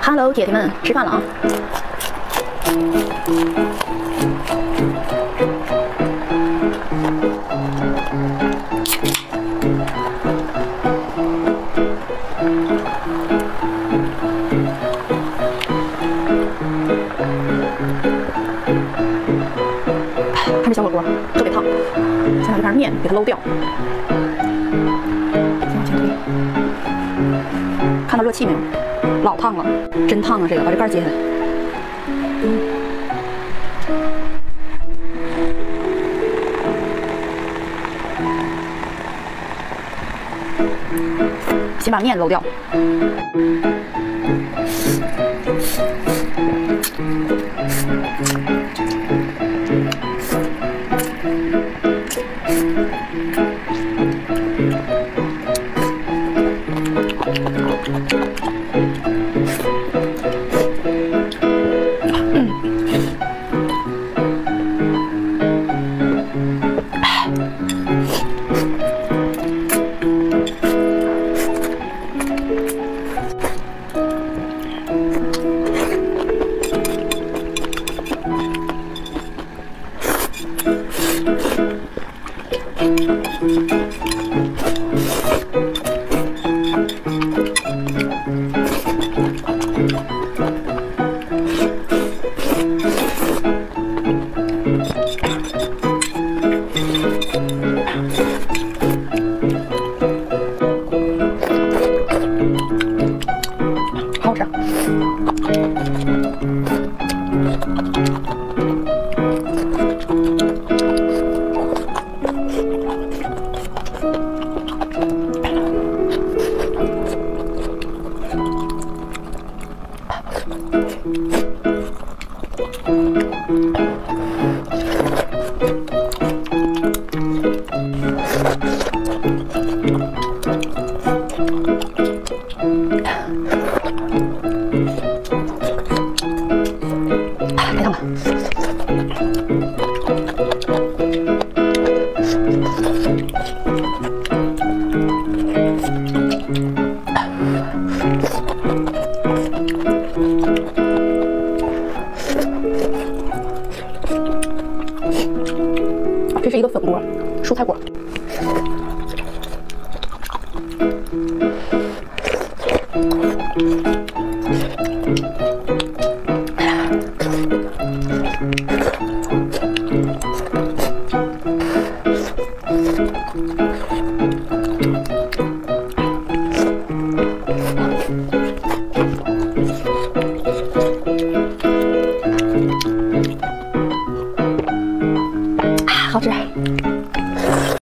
Hello， 铁铁们，吃饭了啊！看这小火锅，特别烫。先把这盘面给它搂掉，先往前推。看到热气没有？老烫了，真烫啊！这个，把这盖揭下来。先把面搂掉。好好吃。太烫了。这是一个粉锅，蔬菜锅。好吃。